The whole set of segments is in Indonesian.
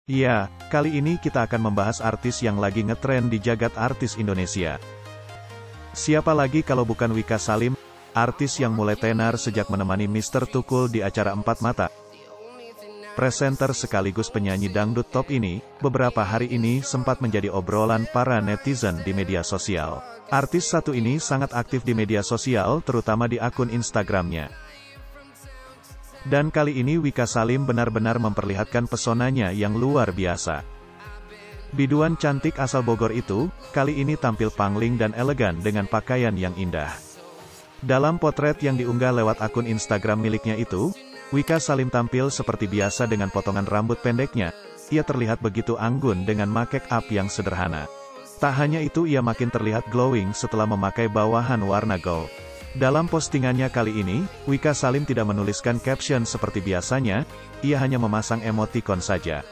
Iya, kali ini kita akan membahas artis yang lagi ngetren di jagat artis Indonesia. Siapa lagi kalau bukan Wika Salim, artis yang mulai tenar sejak menemani Mr. Tukul di acara Empat Mata. Presenter sekaligus penyanyi dangdut top ini, beberapa hari ini sempat menjadi obrolan para netizen di media sosial. Artis satu ini sangat aktif di media sosial, terutama di akun Instagramnya. Dan kali ini Wika Salim benar-benar memperlihatkan pesonanya yang luar biasa. Biduan cantik asal Bogor itu, kali ini tampil pangling dan elegan dengan pakaian yang indah. Dalam potret yang diunggah lewat akun Instagram miliknya itu, Wika Salim tampil seperti biasa dengan potongan rambut pendeknya. Ia terlihat begitu anggun dengan make up yang sederhana. Tak hanya itu, ia makin terlihat glowing setelah memakai bawahan warna gold. Dalam postingannya kali ini, Wika Salim tidak menuliskan caption seperti biasanya, ia hanya memasang emoticon saja.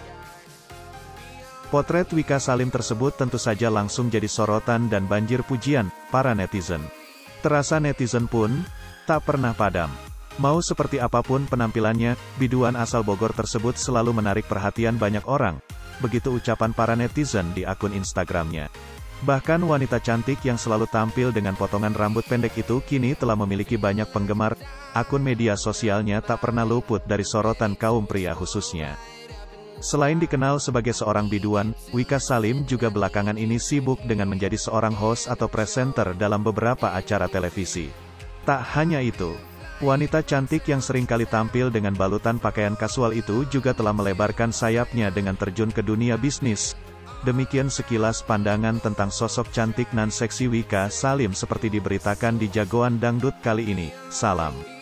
Potret Wika Salim tersebut tentu saja langsung jadi sorotan dan banjir pujian para netizen. Terasa netizen pun tak pernah padam. Mau seperti apapun penampilannya, biduan asal Bogor tersebut selalu menarik perhatian banyak orang. Begitu ucapan para netizen di akun Instagramnya. Bahkan wanita cantik yang selalu tampil dengan potongan rambut pendek itu kini telah memiliki banyak penggemar. Akun media sosialnya tak pernah luput dari sorotan kaum pria khususnya. Selain dikenal sebagai seorang biduan, Wika Salim juga belakangan ini sibuk dengan menjadi seorang host atau presenter dalam beberapa acara televisi. Tak hanya itu, wanita cantik yang sering kali tampil dengan balutan pakaian kasual itu juga telah melebarkan sayapnya dengan terjun ke dunia bisnis. Demikian sekilas pandangan tentang sosok cantik nan seksi Wika Salim seperti diberitakan di Jagoan Dangdut kali ini. Salam.